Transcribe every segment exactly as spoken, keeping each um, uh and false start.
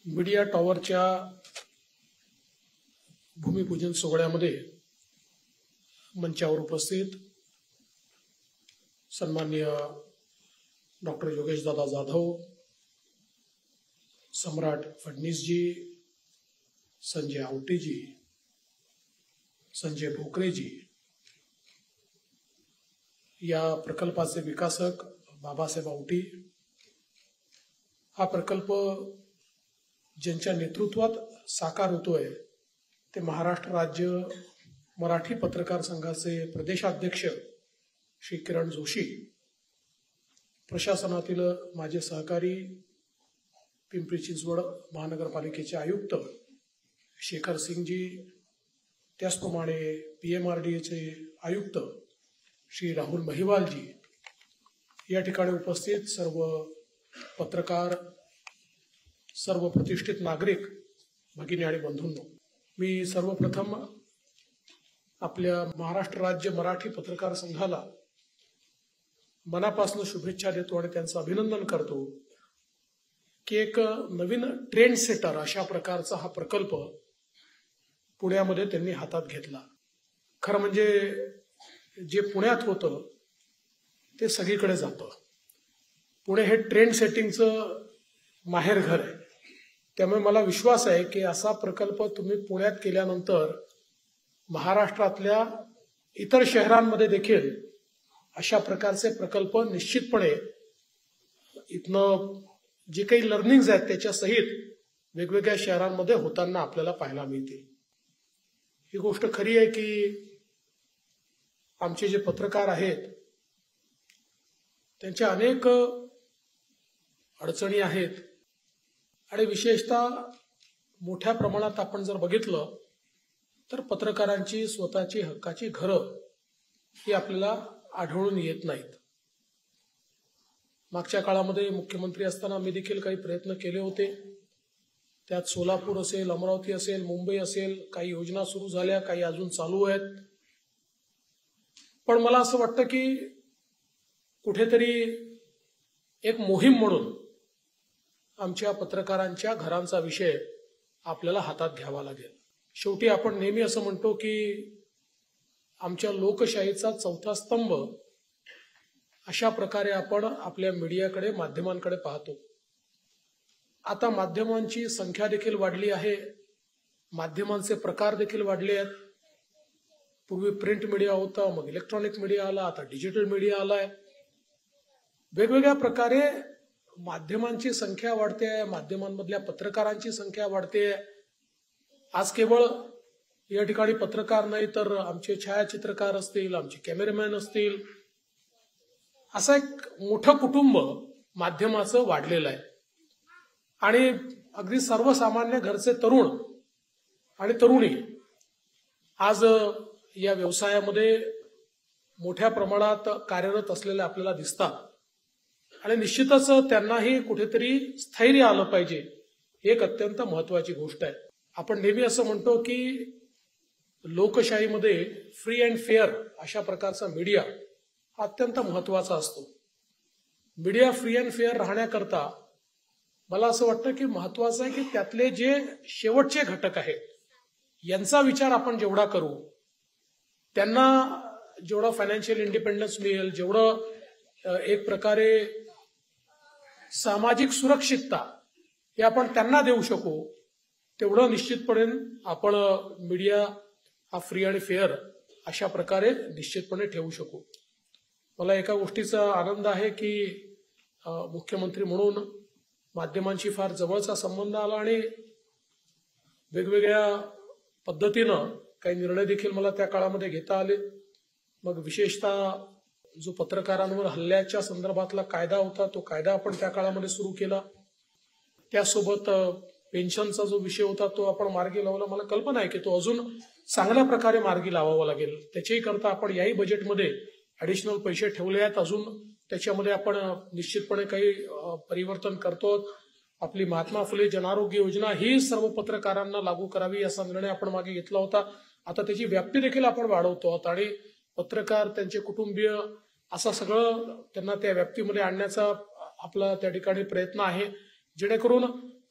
Media टॉवरच्या भूमिपूजन सोहळ्यामध्ये मंचावर उपस्थित सन्माननीय डॉक्टर योगेशदादा जाधव, सम्राट फडणीसजी, संजय आवटेजी, संजय भोकरेजी, या प्रकल्पाचे विकासक बाबासाहेब आवटी, हा प्रकल्प ज्यांच्या नेतृत्वात साकार होतोय ते महाराष्ट्र राज्य मराठी पत्रकार संघाचे प्रदेशाध्यक्ष श्री किरण जोशी, प्रशासनातील माझे सहकारी पिंपरी चिंचवड महानगरपालिकेचे आयुक्त शेखर सिंगजी, त्याचप्रमाणे पीएमआरडीएचे आयुक्त श्री राहुल महिवालजी, या ठिकाणी उपस्थित सर्व पत्रकार, सर्व प्रतिष्ठित नागरिक भगिनी आणि बंधूंनो, मी सर्वप्रथम आपल्या महाराष्ट्र राज्य मराठी पत्रकार संघाला मनापासून शुभेच्छा देतो आणि त्यांचं अभिनंदन करतो की एक नवीन ट्रेंड सेटर अशा प्रकारचा हा प्रकल्प पुण्यामध्ये त्यांनी हातात घेतला. खरं म्हणजे जे पुण्यात होतं ते सगळीकडे जातं. पुणे हे ट्रेंड सेटिंगचं माहेर घर आहे. त्यामुळे मला विश्वास आहे की असा प्रकल्प तुम्ही पुण्यात केल्यानंतर महाराष्ट्रातल्या इतर शहरांमध्ये देखील अशा प्रकारचे प्रकल्प निश्चितपणे इथनं जे काही लर्निंग्स आहेत त्याच्या सहित वेगवेगळ्या शहरांमध्ये होताना आपल्याला पाहायला मिळतील. ही गोष्ट खरी आहे की आमचे जे पत्रकार आहेत त्यांच्या अनेक अडचणी आहेत आणि विशेषतः मोठ्या प्रमाणात आपण जर बघितलं तर पत्रकारांची स्वतःची हक्काची घरं ही आपल्याला आढळून येत नाहीत. मागच्या काळामध्ये मुख्यमंत्री असताना मी देखील काही प्रयत्न केले होते. त्यात सोलापूर असेल, अमरावती असेल, मुंबई असेल, काही योजना सुरू झाल्या, काही अजून चालू आहेत. पण मला असं वाटतं की कुठेतरी एक मोहीम म्हणून आमच्या पत्रकारांच्या घरांचा विषय आपल्याला हातात घ्यावा लागेल. शेवटी आपण नेहमी असं म्हणतो की आमच्या लोकशाहीचा चौथा स्तंभ अशा प्रकारे आपण आपल्या मीडियाकडे, माध्यमांकडे पाहतो. आता माध्यमांची संख्या देखील वाढली आहे, माध्यमांचे प्रकार देखील वाढले आहेत. पूर्वी प्रिंट मीडिया होता, मग इलेक्ट्रॉनिक मीडिया आला, आता डिजिटल मीडिया आलाय. वेगवेगळ्या प्रकारे माध्यमांची संख्या वाढते, माध्यमांमधल्या पत्रकारांची संख्या वाढते. आज केवळ या ठिकाणी पत्रकार नाही तर आमचे छायाचित्रकार असतील, आमचे कॅमेरामॅन असतील, असं एक मोठं कुटुंब माध्यमाचं वाढलेलं आहे. आणि अगदी सर्वसामान्य घरचे तरुण आणि तरुणी आज या व्यवसायामध्ये मोठ्या प्रमाणात कार्यरत असलेले आपल्याला दिसतात. आणि निश्चितच त्यांनाही कुठेतरी स्थैर्य आलं पाहिजे, ही एक अत्यंत महत्वाची गोष्ट आहे. आपण नेहमी असं म्हणतो की लोकशाहीमध्ये फ्री अँड फेअर अशा प्रकारचा मीडिया अत्यंत महत्वाचा असतो. मीडिया फ्री अँड फेअर राहण्याकरता मला असं वाटतं की महत्वाचं आहे की त्यातले जे शेवटचे घटक आहेत यांचा विचार आपण जेवढा करू, त्यांना जेवढा फायनान्शियल इंडिपेंडन्स मिळेल, जेवढं एक प्रकारे सामाजिक सुरक्षितता हे आपण त्यांना देऊ शकू, तेवढं निश्चितपणे आपण मीडिया हा फ्री आणि फेअर अशा प्रकारे निश्चितपणे ठेवू शकू. मला एका गोष्टीचा आनंद आहे की मुख्यमंत्री म्हणून माध्यमांशी फार जवळचा संबंध आला आणि वेगवेगळ्या पद्धतीनं काही निर्णय देखील मला त्या काळामध्ये घेता आले. मग विशेषतः जो पत्रकारांवर हल्ल्याच्या संदर्भातला कायदा होता तो कायदा आपण त्या काळामध्ये सुरू केला. त्यासोबत पेन्शनचा जो विषय होता तो आपण मार्गी लावला. मला कल्पना आहे की तो अजून चांगल्या प्रकारे मार्गी लावावा लागेल. त्याच्याही करता आपण याही बजेटमध्ये ऍडिशनल पैसे ठेवले आहेत. अजून त्याच्यामध्ये आपण निश्चितपणे काही परिवर्तन करतो. आपली महात्मा फुले जनआरोग्य योजना ही सर्व पत्रकारांना लागू करावी असा निर्णय आपण मागे घेतला होता. आता त्याची व्याप्ती देखील आपण वाढवतो आहोत आणि पत्रकार, त्यांचे कुटुंबीय असं सगळं त्यांना त्या व्याप्तीमध्ये आणण्याचा आपला त्या ठिकाणी प्रयत्न आहे, जेणेकरून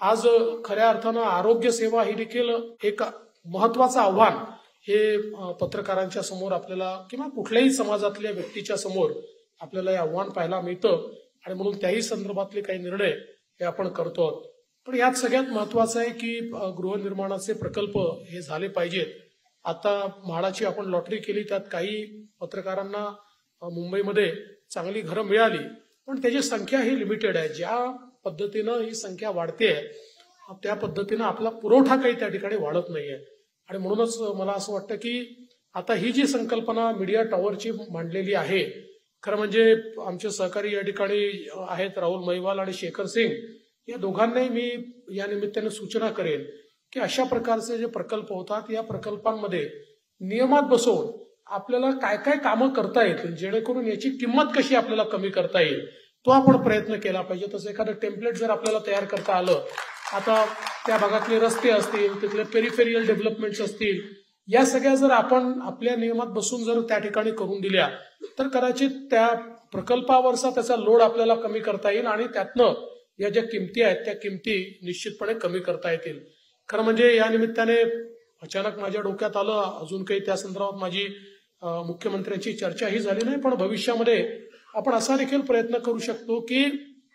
आज खऱ्या अर्थानं आरोग्य सेवा ही देखील एक महत्वाचं आव्हान हे पत्रकारांच्या समोर आपल्याला किंवा कुठल्याही समाजातल्या व्यक्तीच्या समोर आपल्याला हे आव्हान पाहायला मिळतं आणि म्हणून त्याही संदर्भातले काही निर्णय हे आपण करतो. पण यात सगळ्यात महत्वाचं आहे की गृहनिर्माणाचे प्रकल्प हे झाले पाहिजेत. आता म्हाडाची आपण लॉटरी केली, त्यात काही पत्रकारांना मुंबईमध्ये चांगली घरं मिळाली, पण त्याची संख्या ही लिमिटेड आहे. ज्या पद्धतीनं ही संख्या वाढते त्या पद्धतीनं आपला पुरवठा काही त्या ठिकाणी वाढत नाहीये. आणि म्हणूनच मला असं वाटतं की आता ही जी संकल्पना मीडिया टॉवरची मांडलेली आहे, खरं म्हणजे आमचे सहकारी या ठिकाणी आहेत राहुल महिवाल आणि शेखर सिंग, या दोघांनाही मी या निमित्ताने सूचना करेन की अशा प्रकारचे जे प्रकल्प होतात या प्रकल्पांमध्ये नियमात बसवून आपल्याला काय काय कामं करता येतील, जेणेकरून याची किंमत कशी आपल्याला कमी करता येईल, तो आपण प्रयत्न केला पाहिजे. तसं एखादं टेम्पलेट जर आपल्याला तयार करता आलं, आता त्या भागातले रस्ते असतील, तिथले पेरिफेरियल डेव्हलपमेंट्स असतील, या सगळ्या जर आपण आपल्या नियमात बसून जर त्या ठिकाणी करून दिल्या तर कदाचित त्या प्रकल्पावरचा त्याचा लोड आपल्याला कमी करता येईल आणि त्यातनं या ज्या किमती आहेत त्या किमती निश्चितपणे कमी करता येतील. खरं म्हणजे या निमित्ताने अचानक माझ्या डोक्यात आलं, अजून काही त्या संदर्भात माझी मुख्यमंत्र्यांची चर्चाही झाली नाही, पण भविष्यामध्ये आपण असा देखील प्रयत्न करू शकतो की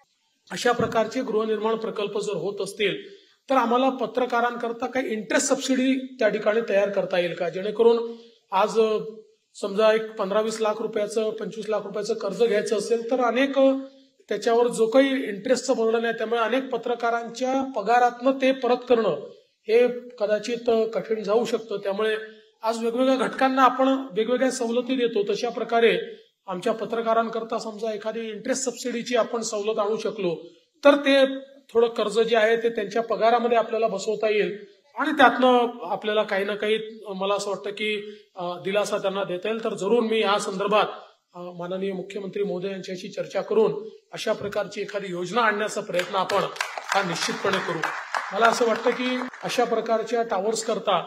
अशा प्रकारचे गृहनिर्माण प्रकल्प जर होत असतील तर आम्हाला पत्रकारांकरता काही इंटरेस्ट सबसिडी त्या ठिकाणी तयार करता येईल का, जेणेकरून आज समजा एक पंधरा वीस लाख रुपयाचं पंचवीस लाख रुपयाचं कर्ज घ्यायचं असेल तर अनेक त्याच्यावर जो काही इंटरेस्टचं बर्डन आहे त्यामुळे अनेक पत्रकारांच्या पगारातनं ते परत करणं हे कदाचित कठीण जाऊ शकतं. त्यामुळे आज वेगवेगळ्या घटकांना आपण वेगवेगळ्या सवलती देतो, तशा प्रकारे आमच्या पत्रकारांकरता समजा एखादी इंटरेस्ट सबसिडीची आपण सवलत आणू शकलो तर ते थोडं कर्ज जे आहे ते त्यांच्या पगारामध्ये आपल्याला बसवता येईल आणि त्यातनं आपल्याला काही ना काही मला असं वाटतं की दिलासा त्यांना देता येईल. तर जरूर मी या संदर्भात माननीय मुख्यमंत्री महोदय यांच्याशी चर्चा करून अशा प्रकारची एखादी योजना आणण्याचा प्रयत्न आपण हा निश्चितपणे करू. मला असं वाटतं की अशा प्रकारच्या टावर्स करता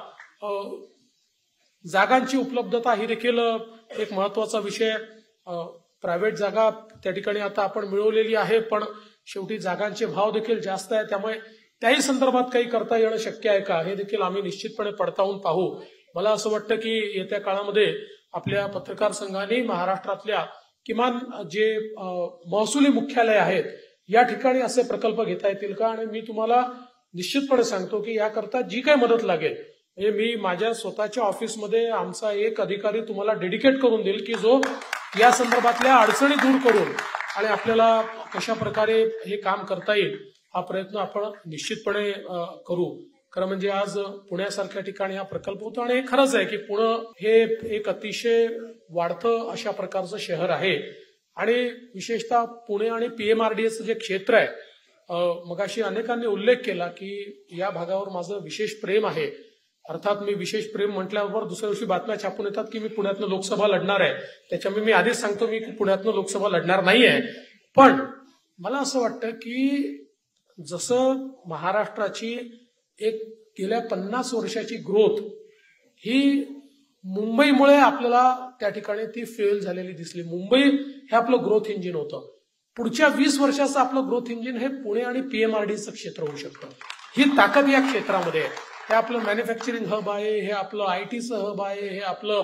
जागांची उपलब्धता ही देखील एक महत्वाचा विषय. प्रायव्हेट जागा त्या ठिकाणी आता आपण मिळवलेली आहे, पण शेवटी जागांचे भाव देखील जास्त आहे, त्यामुळे त्याही संदर्भात काही करता येणं शक्य आहे का हे देखील आम्ही निश्चितपणे पडताळून पाहू. मला असं वाटतं की येत्या काळामध्ये आपल्या पत्रकार संघाने महाराष्ट्रातल्या किमान जे महसुली मुख्यालय आहेत या ठिकाणी असे प्रकल्प घेता येतील का, आणि मी तुम्हाला निश्चितपणे सांगतो की याकरता जी काही मदत लागेल म्हणजे मी माझ्या स्वतःच्या ऑफिसमध्ये आमचा एक अधिकारी तुम्हाला डेडिकेट करून देईल की जो या संदर्भातल्या अडचणी दूर करून आणि आपल्याला कशा प्रकारे हे काम करता येईल हा प्रयत्न आपण निश्चितपणे करू. खरं म्हणजे आज पुण्यासारख्या ठिकाणी हा प्रकल्प होतो आणि हे खरंच आहे की पुणे हे एक अतिशय वाढतं अशा प्रकारचं शहर आहे आणि विशेषतः पुणे आणि पीएमआरडीएचं जे क्षेत्र आहे, मगाशी अनेकांनी उल्लेख केला की या भागावर माझं विशेष प्रेम आहे. अर्थात मी विशेष प्रेम म्हटल्याबरोबर दुसऱ्या दिवशी बातम्या छापून येतात की मी पुण्यातनं लोकसभा लढणार आहे, त्याच्यामुळे मी आधीच सांगतो मी पुण्यातनं लोकसभा लढणार नाहीये. पण मला असं वाटतं की जसं महाराष्ट्राची एक गेल्या पन्नास वर्षाची ग्रोथ ही मुंबईमुळे आपल्याला त्या ठिकाणी ती फेल झालेली दिसली. मुंबई हे आपलं ग्रोथ इंजिन होतं. पुढच्या वीस वर्षाचं आपलं ग्रोथ इंजिन हे पुणे आणि पीएमआरडीचं क्षेत्र होऊ शकतं. ही ताकद या क्षेत्रामध्ये आहे. हे आपलं मॅन्युफॅक्चरिंग हब आहे, हे आपलं आयटीचं हब आहे, हे आपलं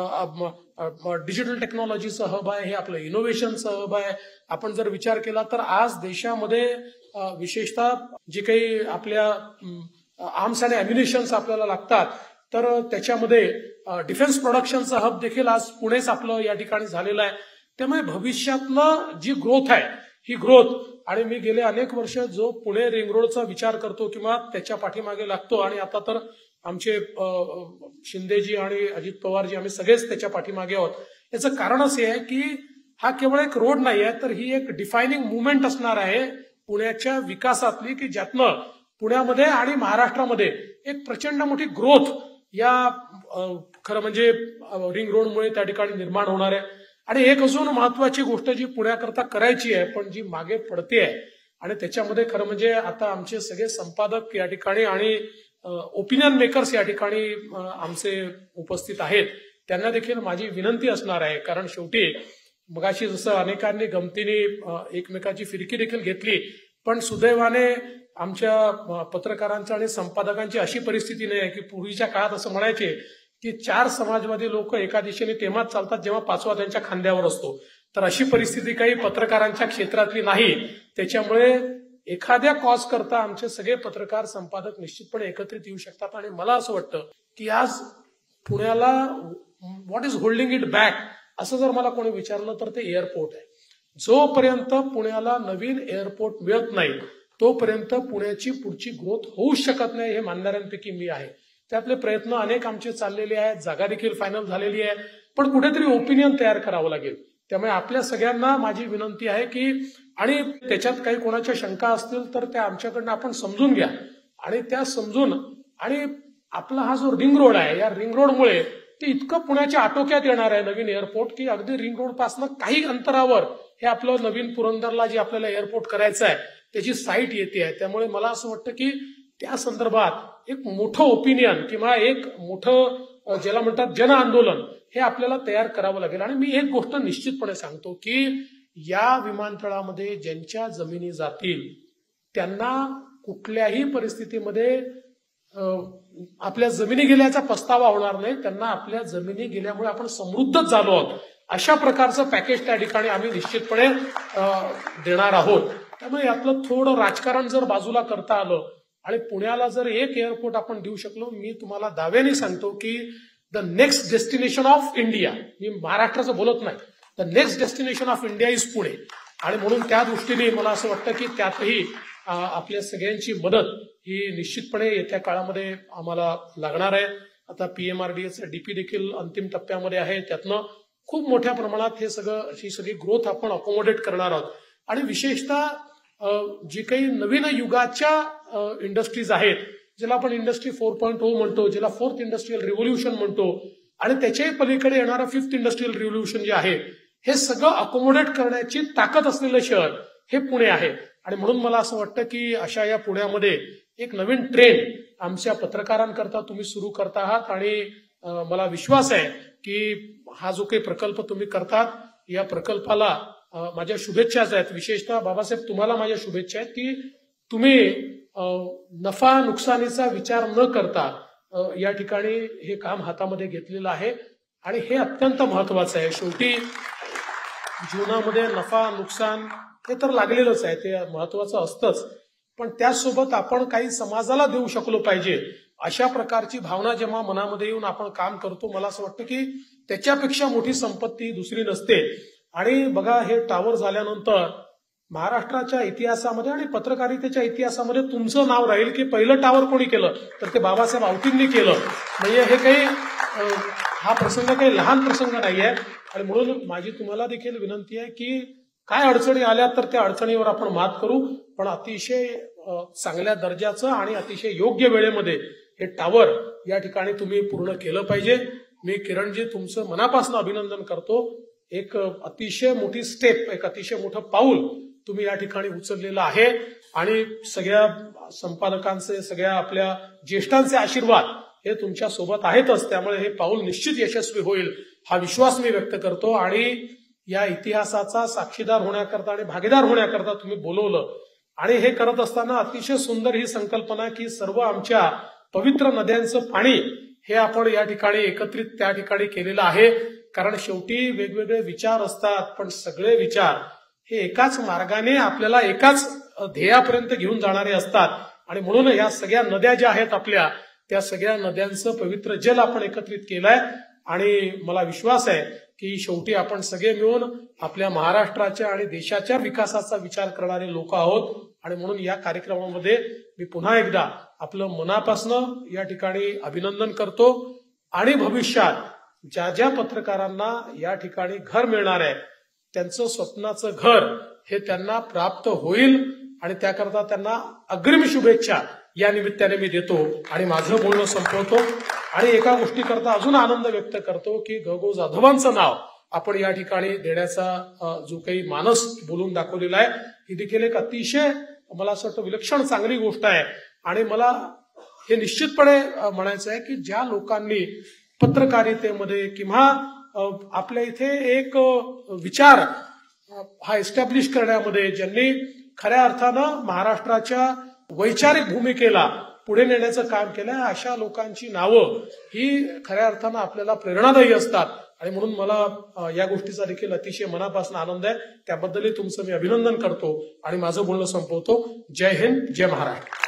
डिजिटल टेक्नॉलॉजीचं हब आहे, हे आपलं इनोव्हेशनचं हब आहे. आपण जर विचार केला तर आज देशामध्ये विशेषतः जे काही आपल्या आर्म्स आणि अम्युनिशन्स आपल्याला लागतात तर त्याच्यामध्ये डिफेन्स प्रोडक्शनचं हब देखील आज पुणेच आपलं या ठिकाणी झालेलं आहे. त्यामुळे भविष्यातलं जी ग्रोथ आहे ही ग्रोथ, आणि मी गेले अनेक वर्ष जो पुणे रिंग रोडचा विचार करतो किंवा त्याच्या पाठीमागे लागतो आणि आता तर आमचे शिंदेजी आणि अजित पवारजी आम्ही सगळेच त्याच्या पाठीमागे आहोत. याचं कारणच हे आहे की हा केवळ एक रोड नाही आहे तर ही एक डिफायनिंग मुवमेंट असणार आहे पुण्याच्या विकासातली की ज्यातनं पुण्यामध्ये आणि महाराष्ट्रामध्ये एक प्रचंड मोठी ग्रोथ या खरं म्हणजे रिंग रोडमुळे त्या ठिकाणी निर्माण होणार आहे. आणि एक अजून महत्वाची गोष्ट जी पुण्याकरता करायची आहे पण जी मागे पडते आहे आणि त्याच्यामध्ये खरं म्हणजे आता आमचे सगळे संपादक या ठिकाणी आणि ओपिनियन मेकर्स या ठिकाणी आमचे उपस्थित आहेत, त्यांना देखील माझी विनंती असणार आहे. कारण शेवटी मगाशी जसं अनेकांनी गमतीने एकमेकाची फिरकी देखील घेतली, पण सुदैवाने आमच्या पत्रकारांच्या आणि संपादकांची अशी परिस्थिती नाही आहे की पूर्वीच्या काळात असं म्हणायचे की चार समाजवादी लोक एका दिशेने तेव्हाच चालतात जेव्हा पाचवा त्यांच्या खांद्यावर असतो. तर अशी परिस्थिती काही पत्रकारांच्या क्षेत्रातली नाही. त्याच्यामुळे एखाद्या कॉज करता आमचे सगळे पत्रकार संपादक निश्चितपणे एकत्रित येऊ शकतात. आणि मला असं वाटतं की आज पुण्याला what is holding it back असं जर मला कोणी विचारलं तर ते एअरपोर्ट आहे. जोपर्यंत पुण्याला नवीन एअरपोर्ट मिळत नाही तोपर्यंत पुण्याची पुढची ग्रोथ होऊ शकत नाही हे मानणाऱ्यांपैकी मी आहे. त्यातले प्रयत्न अनेक आमचे चाललेले आहेत, जागा देखील फायनल झालेली आहे, पण कुठेतरी ओपिनियन तयार करावं लागेल. त्यामुळे आपल्या सगळ्यांना माझी विनंती आहे की आणि त्याच्यात काही कोणाच्या शंका असतील तर त्या आमच्याकडनं आपण समजून घ्या आणि त्या समजून आणि आपला हा जो रिंग रोड आहे या रिंग रोडमुळे ते इतकं पुण्याच्या आटोक्यात येणार आहे नवीन एअरपोर्ट की अगदी रिंग रोड पासून काही अंतरावर हे आपलं नवीन पुरंदरला जे आपल्याला एअरपोर्ट करायचं आहे त्याची साईट येते आहे. त्यामुळे मला असं वाटतं की त्या संदर्भात एक मोठं ओपिनियन किंवा एक मोठं ज्याला म्हणतात जन आंदोलन हे आपल्याला तयार करावं लागेल. आणि मी एक गोष्ट निश्चितपणे सांगतो की या विमानतळामध्ये ज्यांच्या जमिनी जातील त्यांना कुठल्याही परिस्थितीमध्ये आपल्या जमिनी गेल्याचा पस्तावा होणार नाही. त्यांना आपल्या जमिनी गेल्यामुळे आपण समृद्धच झालो आहोत अशा प्रकारचं पॅकेज त्या ठिकाणी आम्ही निश्चितपणे देणार आहोत. त्यामुळे यातलं थोडं राजकारण जर बाजूला करता आलं आणि पुण्याला जर एक एअरपोर्ट आपण देऊ शकलो, मी तुम्हाला दाव्याने सांगतो की the next destination of India, मी महाराष्ट्राचं बोलत नाही, the next destination of India is Pune. आणि म्हणून त्या दृष्टीने मला असं वाटतं की त्यातही आपल्या सगळ्यांची मदत ही निश्चितपणे येत्या काळामध्ये आम्हाला लागणार आहे. आता पीएमआरडीएचं डीपी देखील अंतिम टप्प्यामध्ये आहे. त्यातनं खूप मोठ्या प्रमाणात हे सगळं ही सगळी ग्रोथ आपण अकोमोडेट करणार आहोत. आणि विशेषतः जी काही नवीन युगाच्या इंडस्ट्रीज आहेत ज्याला आपण इंडस्ट्री फोर पॉईंट ओ म्हणतो, ज्याला फोर्थ इंडस्ट्रियल रिव्होल्युशन म्हणतो आणि त्याच्याही पलीकडे येणारं फिफ्थ इंडस्ट्रियल रिव्होल्युशन जे आहे हे सगळं अकोमोडेट करण्याची ताकद असलेलं शहर हे पुणे आहे. आणि म्हणून मला असं वाटतं की अशा या पुण्यामध्ये एक नवीन ट्रेंड आमच्या पत्रकारांकरता तुम्ही सुरू करता आहात. आणि मला विश्वास आहे की हा जो काही प्रकल्प तुम्ही करतात या प्रकल्पाला माझ्या शुभेच्छाच आहेत. विशेषतः बाबासाहेब तुम्हाला माझ्या शुभेच्छा आहेत की तुम्ही नफा नुकसानीचा विचार न करता या ठिकाणी हे काम हातामध्ये घेतलेलं आहे आणि हे अत्यंत महत्वाचं आहे. शेवटी जीवनामध्ये नफा नुकसान हे तर लागलेलंच आहे, ते महत्वाचं असतंच, पण त्यासोबत आपण काही समाजाला देऊ शकलो पाहिजे अशा प्रकारची भावना जेव्हा मनामध्ये येऊन आपण काम करतो, मला असं वाटतं की त्याच्यापेक्षा मोठी संपत्ती दुसरी नसते. आणि बघा हे टावर झाल्यानंतर महाराष्ट्राच्या इतिहासामध्ये आणि पत्रकारितेच्या इतिहासामध्ये तुमचं नाव राहील की पहिलं टावर कोणी केलं तर ते बाबासाहेब आवटींनी केलं. म्हणजे हे काही हा प्रसंग काही लहान प्रसंग नाहीये. आणि म्हणून माझी तुम्हाला देखील विनंती आहे की काय अडचणी आल्या तर त्या अडचणीवर आपण मात करू, पण अतिशय चांगल्या दर्जाचं आणि अतिशय योग्य वेळेमध्ये हे टावर या ठिकाणी तुम्ही पूर्ण केलं पाहिजे. मी किरणजी तुमचं मनापासून अभिनंदन करतो. एक अतिशय मोठी स्टेप, एक अतिशय मोठं पाऊल तुम्ही या ठिकाणी उचललेलं आहे आणि सगळ्या संपादकांचे, सगळ्या आपल्या ज्येष्ठांचे आशीर्वाद हे तुमच्या सोबत आहेतच. त्यामुळे हे पाऊल निश्चित यशस्वी होईल हा विश्वास मी व्यक्त करतो. आणि या इतिहासाचा साक्षीदार होण्याकरता आणि भागीदार होण्याकरता तुम्ही बोलवलं आणि हे करत असताना अतिशय सुंदर ही संकल्पना की सर्व आमच्या पवित्र नद्यांचं पाणी हे आपण या ठिकाणी एकत्रित त्या ठिकाणी केलेलं आहे. कारण शेवटी वेगवेगळे विचार असतात, पण सगळे विचार हे एकाच मार्गाने आपल्याला एकाच ध्येयापर्यंत घेऊन जाणारे असतात. आणि म्हणून या सगळ्या नद्या ज्या आहेत आपल्या, त्या सगळ्या नद्यांचं पवित्र जल आपण एकत्रित केलंय. आणि मला विश्वास आहे की शेवटी आपण सगळे मिळून आपल्या महाराष्ट्राच्या आणि देशाच्या विकासाचा विचार करणारे लोक आहोत. आणि म्हणून या कार्यक्रमामध्ये मी पुन्हा एकदा आपलं मनापासनं या ठिकाणी अभिनंदन करतो. आणि भविष्यात ज्या ज्या पत्रकारांना या ठिकाणी घर मिळणार आहे त्यांचं स्वप्नाचं घर हे त्यांना प्राप्त होईल आणि त्याकरता त्यांना अग्रिम शुभेच्छा या निमित्ताने मी देतो आणि माझं बोलणं संपवतो. आणि एका गोष्टीकरता अजून आनंद व्यक्त करतो की ग गो जाधवांचं नाव आपण या ठिकाणी देण्याचा जो काही मानस बोलून दाखवलेला आहे ही देखील एक अतिशय मला असं वाटतं विलक्षण चांगली गोष्ट आहे. आणि मला हे निश्चितपणे म्हणायचं आहे की ज्या लोकांनी पत्रकारितेमध्ये किंवा आपल्या इथे एक विचार हा एस्टॅब्लिश करण्यामध्ये ज्यांनी खऱ्या अर्थानं महाराष्ट्राच्या वैचारिक भूमिकेला पुढे नेण्याचं काम केलं, अशा लोकांची नावं ही खऱ्या अर्थानं आपल्याला प्रेरणादायी असतात. आणि म्हणून मला या गोष्टीचा देखील अतिशय मनापासून आनंद आहे. त्याबद्दलही तुमचं मी अभिनंदन करतो आणि माझं बोलणं संपवतो. जय हिंद, जय महाराष्ट्र.